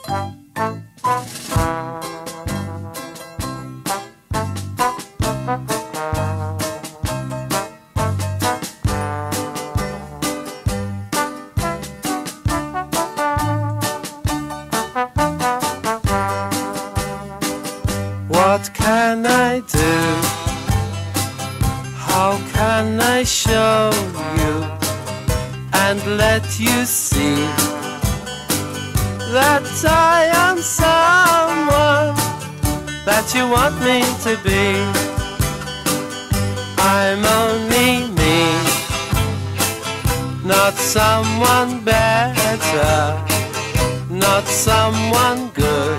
What can I do? How can I show you and let you see that I am someone that you want me to be? I'm only me, not someone better, not someone good.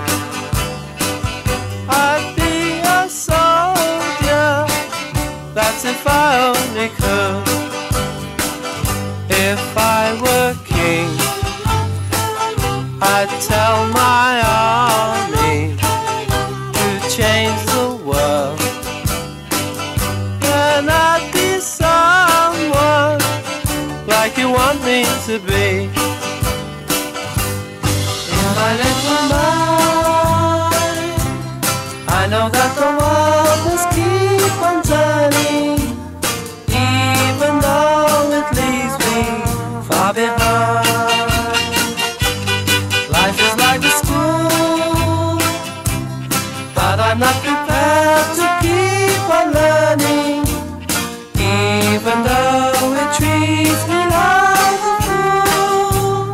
I'd be a soldier, that's if I only could. If I were king, I'd tell my army to change the world. Then I'd be someone like you want me to be. In my little mind, I know that the world must keep on turning, even though it leaves me far behind. Life is like a school, but I'm not prepared to keep on learning, even though it treats me like a fool.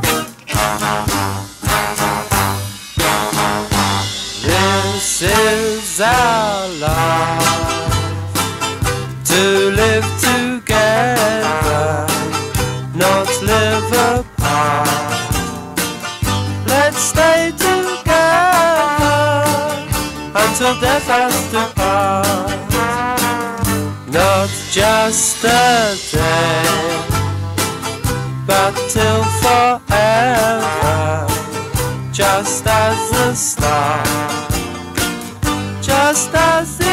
This is our life, to live together, not live apart. Let's stay together until death us to part. Not just a day, but till forever, just as the start, just as